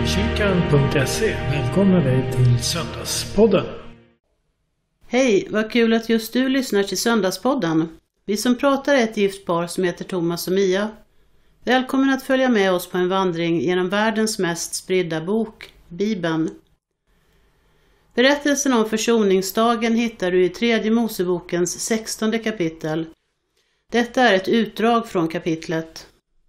Pingstkyrkan.se välkomnar dig till Söndagspodden. Hej, vad kul att just du lyssnar till Söndagspodden. Vi som pratar är ett gift par som heter Thomas och Mia. Välkommen att följa med oss på en vandring genom världens mest spridda bok, Bibeln. Berättelsen om försoningsdagen hittar du i 3 Mosebokens 16:e kapitel. Detta är ett utdrag från kapitlet.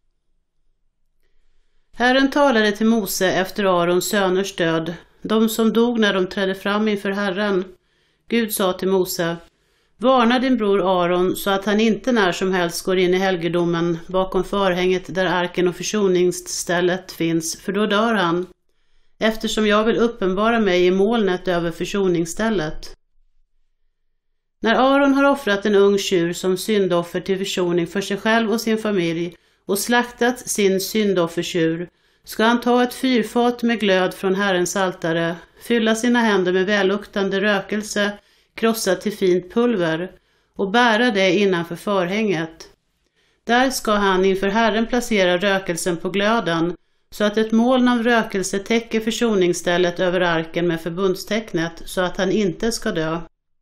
Herren talade till Mose efter Arons söners död, de som dog när de trädde fram inför Herren. Gud sa till Mose: varna din bror Aron så att han inte när som helst går in i helgedomen bakom förhänget där arken och försoningsstället finns, för då dör han, eftersom jag vill uppenbara mig i molnet över försoningsstället. När Aron har offrat en ung tjur som syndoffer till försoning för sig själv och sin familj och slaktat sin syndoffertjur, ska han ta ett fyrfat med glöd från Herrens altare, fylla sina händer med välluktande rökelse, krossat till fint pulver, och bära det innanför förhänget. Där ska han inför Herren placera rökelsen på glöden, så att ett moln av rökelse täcker försoningsstället över arken med förbundstecknet, så att han inte ska dö.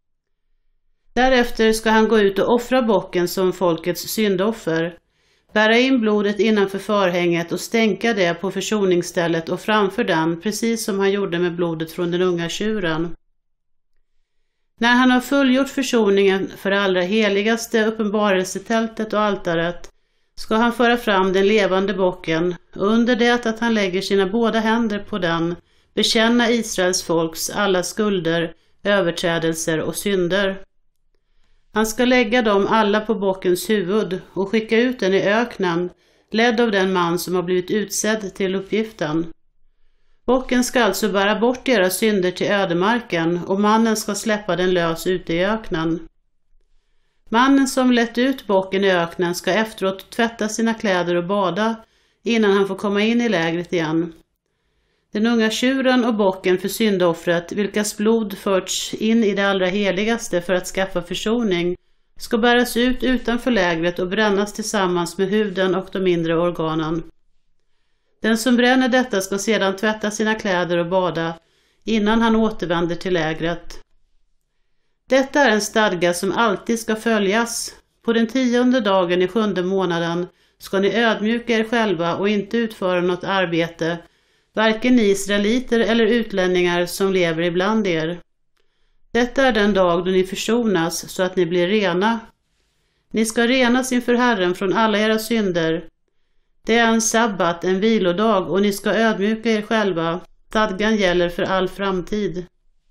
Därefter ska han gå ut och offra bocken som folkets syndoffer, bära in blodet innanför förhänget och stänka det på försoningsstället och framför den, precis som han gjorde med blodet från den unga tjuren. När han har fullgjort försoningen för det allra heligaste uppenbarelsetältet och altaret, ska han föra fram den levande bocken och under det att han lägger sina båda händer på den, bekänna Israels folks alla skulder, överträdelser och synder. Han ska lägga dem alla på bockens huvud och skicka ut den i öknen, ledd av den man som har blivit utsedd till uppgiften. Bocken ska alltså bära bort deras synder till ödemarken och mannen ska släppa den lös ute i öknen. Mannen som lett ut bocken i öknen ska efteråt tvätta sina kläder och bada innan han får komma in i lägret igen. Den unga tjuren och bocken för syndoffret, vilkas blod förts in i det allra heligaste för att skaffa försoning, ska bäras ut utanför lägret och brännas tillsammans med huden och de mindre organen. Den som bränner detta ska sedan tvätta sina kläder och bada innan han återvänder till lägret. Detta är en stadga som alltid ska följas. På den 10:e dagen i 7:e månaden ska ni ödmjuka er själva och inte utföra något arbete, varken ni israeliter eller utlänningar som lever ibland er. Detta är den dag då ni försonas så att ni blir rena. Ni ska renas inför Herren från alla era synder. Det är en sabbat, en vilodag, och ni ska ödmjuka er själva. Stadgan gäller för all framtid.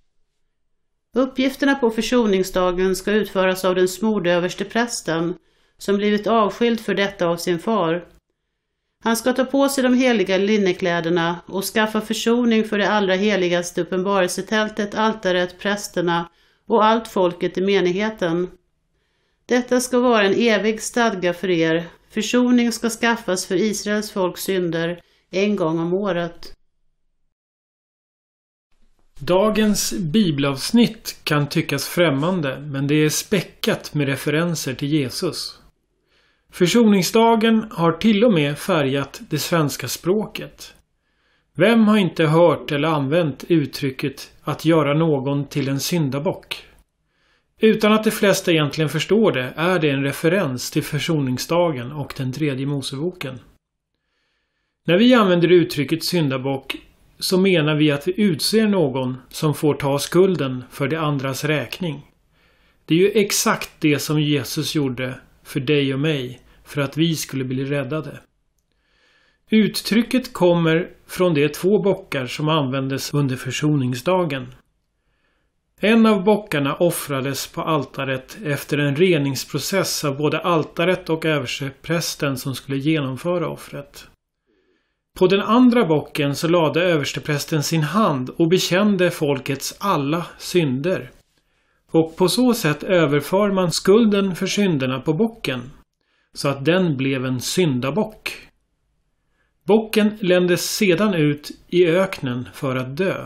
Uppgifterna på försoningsdagen ska utföras av den smorde överste prästen, som blivit avskild för detta av sin far. Han ska ta på sig de heliga linnekläderna och skaffa försoning för det allra heligaste uppenbarelsetältet, altaret, prästerna och allt folket i menigheten. Detta ska vara en evig stadga för er. Försoning ska skaffas för Israels folks synder en gång om året. Dagens bibelavsnitt kan tyckas främmande, men det är späckat med referenser till Jesus. Försoningsdagen har till och med färgat det svenska språket. Vem har inte hört eller använt uttrycket att göra någon till en syndabock? Utan att de flesta egentligen förstår det är det en referens till försoningsdagen och den 3 Moseboken. När vi använder uttrycket syndabock så menar vi att vi utser någon som får ta skulden för de andras räkning. Det är ju exakt det som Jesus gjorde för dig och mig för att vi skulle bli räddade. Uttrycket kommer från de 2 bockar som användes under försoningsdagen. En av bockarna offrades på altaret efter en reningsprocess av både altaret och översteprästen som skulle genomföra offret. På den andra bocken så lade översteprästen sin hand och bekände folkets alla synder. Och på så sätt överför man skulden för synderna på bocken, så att den blev en syndabock. Bocken ländes sedan ut i öknen för att dö.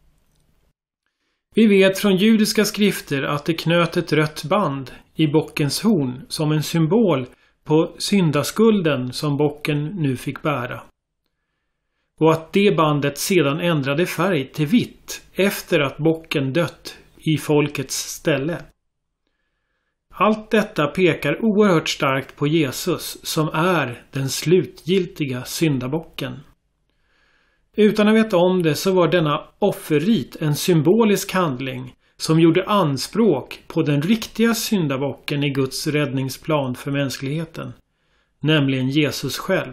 Vi vet från judiska skrifter att det knöt ett rött band i bockens horn som en symbol på syndaskulden som bocken nu fick bära. och att det bandet sedan ändrade färg till vitt efter att bocken dött i folkets ställe. Allt detta pekar oerhört starkt på Jesus som är den slutgiltiga syndabocken. Utan att veta om det så var denna offerrit en symbolisk handling som gjorde anspråk på den riktiga syndabocken i Guds räddningsplan för mänskligheten, nämligen Jesus själv.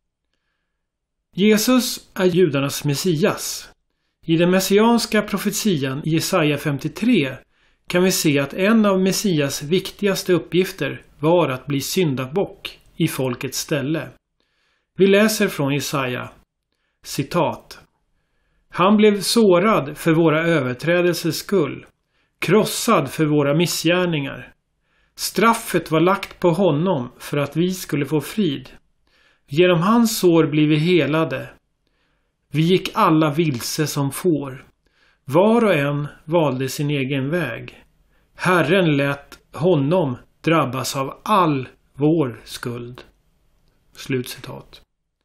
Jesus är judarnas Messias. I den messianska profetian i Jesaja 53 kan vi se att en av Messias viktigaste uppgifter var att bli syndabock i folkets ställe. Vi läser från Jesaja, citat: Han blev sårad för våra överträdelsers skull, krossad för våra missgärningar. Straffet var lagt på honom för att vi skulle få frid. Genom hans sår blir vi helade. Vi gick alla vilse som får. Var och en valde sin egen väg. Herren lät honom drabbas av all vår skuld. Slutcitat.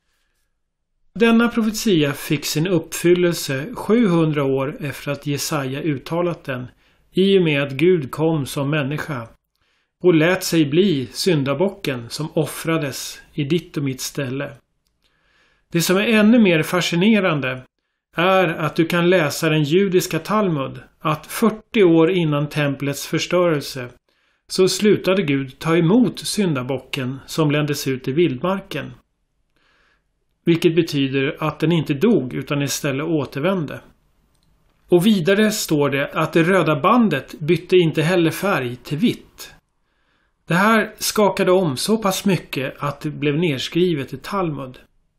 Denna profetia fick sin uppfyllelse 700 år efter att Jesaja uttalat den, i och med att Gud kom som människa och lät sig bli syndabocken som offrades i ditt och mitt ställe. Det som är ännu mer fascinerande är att du kan läsa den judiska Talmud att 40 år innan templets förstörelse så slutade Gud ta emot syndabocken som ländes ut i vildmarken. Vilket betyder att den inte dog utan istället återvände. Och vidare står det att det röda bandet bytte inte heller färg till vitt. Det här skakade om så pass mycket att det blev nedskrivet i Talmud.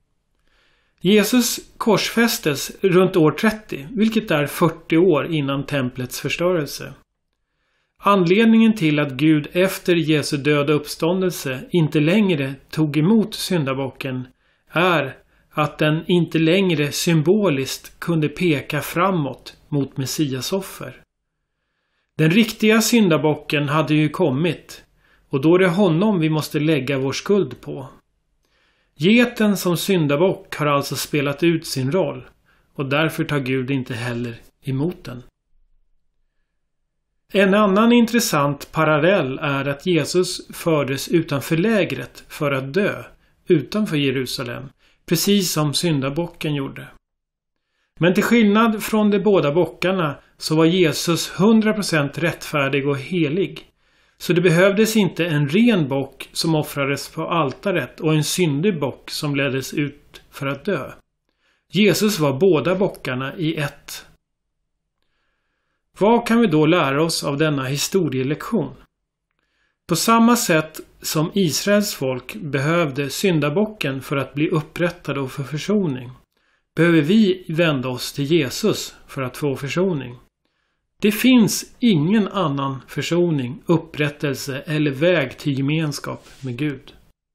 Jesus korsfästes runt år 30, vilket är 40 år innan templets förstörelse. Anledningen till att Gud efter Jesu död och uppståndelse inte längre tog emot syndabocken är att den inte längre symboliskt kunde peka framåt mot Messias offer. Den riktiga syndabocken hade ju kommit och då är det honom vi måste lägga vår skuld på. Geten som syndabock har alltså spelat ut sin roll och därför tar Gud inte heller emot den. En annan intressant parallell är att Jesus fördes utanför lägret för att dö utanför Jerusalem, precis som syndabocken gjorde. Men till skillnad från de båda bockarna så var Jesus 100% rättfärdig och helig. Så det behövdes inte en ren bock som offrades på altaret och en syndig bock som leddes ut för att dö. Jesus var båda bockarna i ett. Vad kan vi då lära oss av denna historielektion? På samma sätt som Israels folk behövde syndabocken för att bli upprättade och få försoning, behöver vi vända oss till Jesus för att få försoning. Det finns ingen annan försoning, upprättelse eller väg till gemenskap med Gud.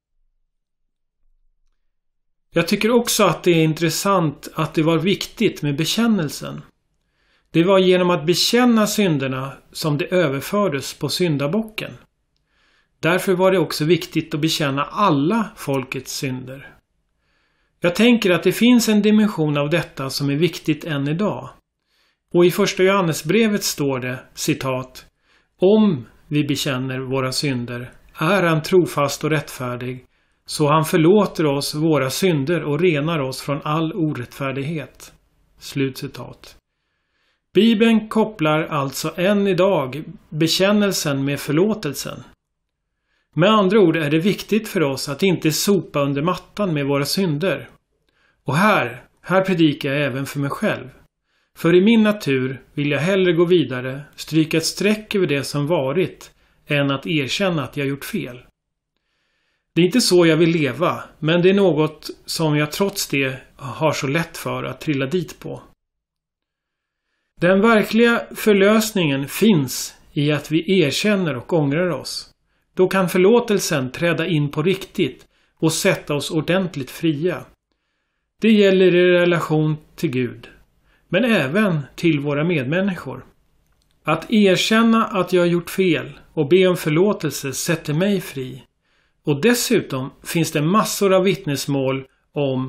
Jag tycker också att det är intressant att det var viktigt med bekännelsen. Det var genom att bekänna synderna som det överfördes på syndabocken. Därför var det också viktigt att bekänna alla folkets synder. Jag tänker att det finns en dimension av detta som är viktigt än idag. Och i första Johannesbrevet står det, citat: Om vi bekänner våra synder är han trofast och rättfärdig, så han förlåter oss våra synder och renar oss från all orättfärdighet. Slutcitat. Bibeln kopplar alltså än idag bekännelsen med förlåtelsen. Med andra ord är det viktigt för oss att inte sopa under mattan med våra synder. Och här predikar jag även för mig själv. För i min natur vill jag hellre gå vidare, stryka ett streck över det som varit, än att erkänna att jag gjort fel. Det är inte så jag vill leva, men det är något som jag trots det har så lätt för att trilla dit på. Den verkliga förlösningen finns i att vi erkänner och ångrar oss. Då kan förlåtelsen träda in på riktigt och sätta oss ordentligt fria. Det gäller i relation till Gud, men även till våra medmänniskor. Att erkänna att jag har gjort fel och be om förlåtelse sätter mig fri. Och dessutom finns det massor av vittnesmål om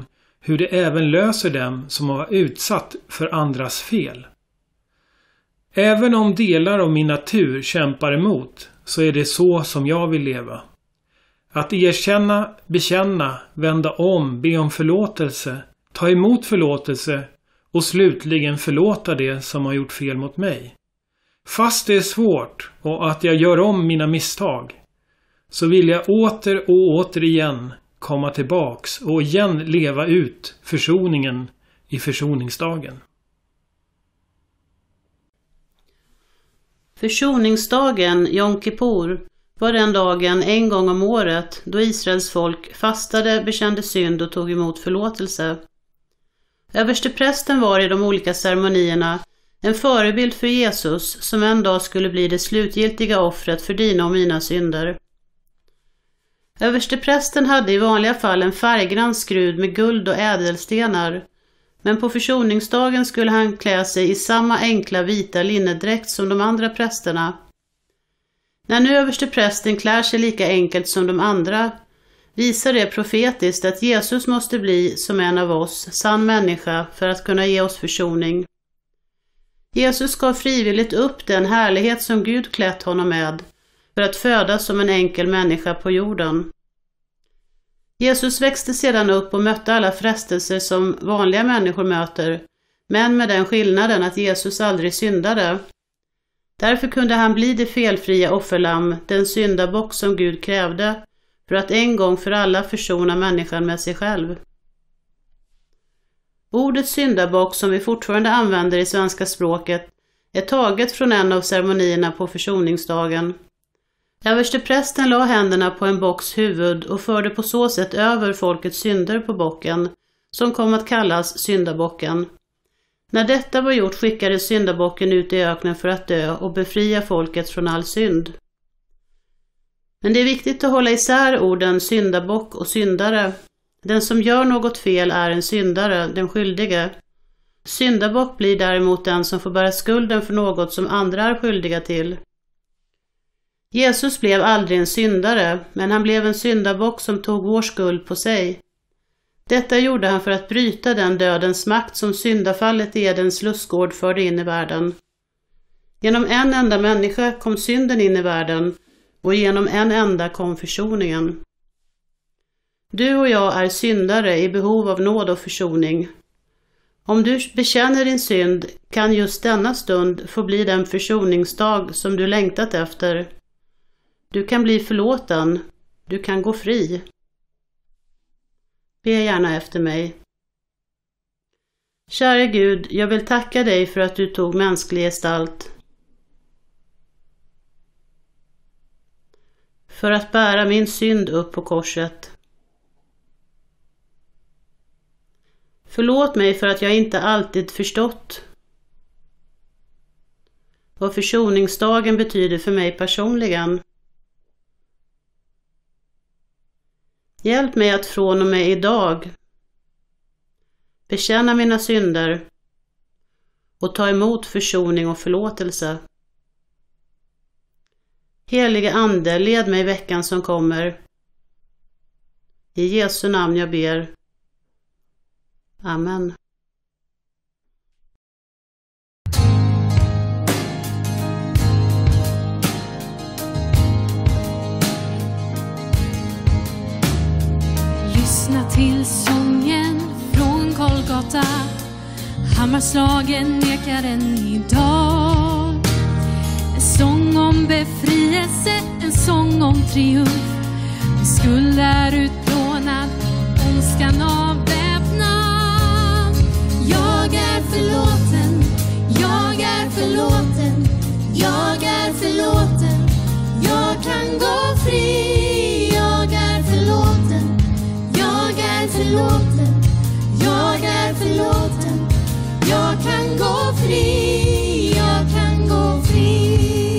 hur det även löser dem som har utsatt för andras fel. Även om delar av min natur kämpar emot, så är det så som jag vill leva. Att erkänna, bekänna, vända om, be om förlåtelse, ta emot förlåtelse och slutligen förlåta det som har gjort fel mot mig. Fast det är svårt och att jag gör om mina misstag, så vill jag åter och återigen komma tillbaks och igen leva ut försoningen i försoningsdagen. Försoningsdagen, Jom Kippur, var den dagen en gång om året då Israels folk fastade, bekände synd och tog emot förlåtelse. Översteprästen var i de olika ceremonierna en förebild för Jesus som en dag skulle bli det slutgiltiga offret för dina och mina synder. Översteprästen hade i vanliga fall en färggrann skrud med guld och ädelstenar, men på försoningsdagen skulle han klä sig i samma enkla vita linnedräkt som de andra prästerna. När nu översteprästen klär sig lika enkelt som de andra, visar det profetiskt att Jesus måste bli som en av oss, sann människa, för att kunna ge oss försoning. Jesus gav frivilligt upp den härlighet som Gud klätt honom med, för att födas som en enkel människa på jorden. Jesus växte sedan upp och mötte alla frestelser som vanliga människor möter, men med den skillnaden att Jesus aldrig syndade. Därför kunde han bli det felfria offerlamm, den syndabock som Gud krävde, för att en gång för alla försona människan med sig själv. Ordet syndabock, som vi fortfarande använder i svenska språket, är taget från en av ceremonierna på försoningsdagen. Översteprästen la händerna på en bocks huvud och förde på så sätt över folkets synder på bocken, som kom att kallas syndabocken. När detta var gjort skickades syndabocken ut i öknen för att dö och befria folket från all synd. Men det är viktigt att hålla isär orden syndabock och syndare. Den som gör något fel är en syndare, den skyldige. Syndabock blir däremot den som får bära skulden för något som andra är skyldiga till. Jesus blev aldrig en syndare, men han blev en syndabock som tog vår skuld på sig. Detta gjorde han för att bryta den dödens makt som syndafallet i Edens lustgård förde in i världen. Genom en enda människa kom synden in i världen, och genom en enda kom försoningen. Du och jag är syndare i behov av nåd och försoning. Om du bekänner din synd kan just denna stund få bli den försoningsdag som du längtat efter. Du kan bli förlåten. Du kan gå fri. Be gärna efter mig. Kära Gud, jag vill tacka dig för att du tog mänsklig gestalt. För att bära min synd upp på korset. Förlåt mig för att jag inte alltid förstått vad försoningsdagen betyder för mig personligen. Hjälp mig att från och med idag bekänna mina synder och ta emot försoning och förlåtelse. Helige Ande, led mig i veckan som kommer. I Jesu namn jag ber. Amen. Lyssna till sången från Golgata. Hammarslagen nekar den idag. En sång om befrielse, en sång om triumf. Min skuld är utplånad, ondskan avväpnad. Jag är förlåten, jag är förlåten, jag är förlåten. Jag kan gå fri. Jag är förlåten, jag är förlåten, jag är förlåten. Jag kan gå fri, jag kan gå fri.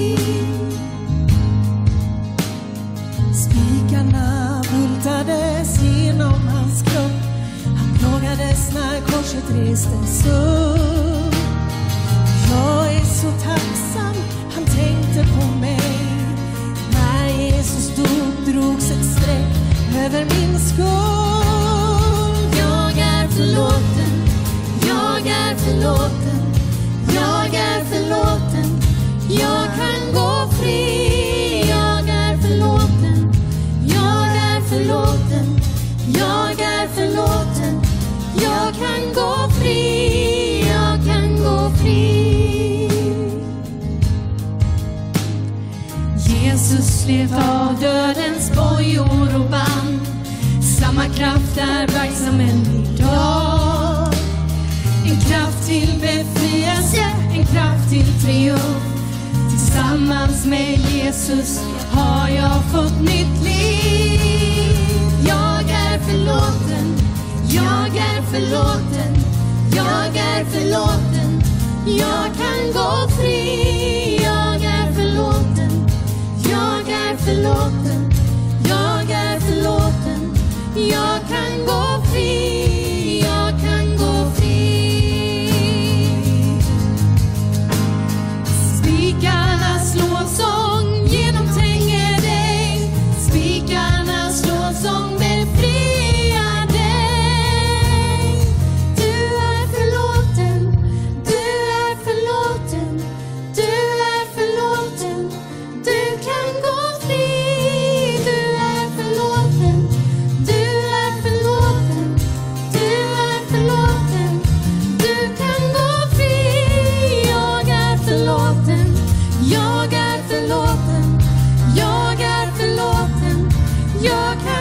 Spikarna bultades genom hans kropp. Han plågades när korset restes upp. Jag är så tacksam, han tänkte på mig. När Jesus dog drogs ett streck över min skuld. Jag är förlåten, jag är förlåten, jag kan gå fri. Jag är förlåten, jag är förlåten, jag är förlåten, jag kan gå fri, jag kan gå fri. Jesus slet av dödens bojor och band. Samma kraft är verksam än idag. En kraft till befrielse, en kraft till triumf. Tillsammans med Jesus har jag fått nytt liv. Jag är förlåten, jag är förlåten, jag är förlåten, jag kan gå fri. Jag är förlåten, jag är förlåten, jag är förlåten, jag kan gå fri, jag kan gå fri. Spikarna slår sång, genomtränger dig. Spikarna slår sång, befriar dig. Du är förlåten, du är förlåten, du är förlåten, du kan gå fri. Du är förlåten, du är förlåten, du är förlåten, du kan gå fri. Jag är förlåten, jag är förlåten, jag är förlåten, jag kan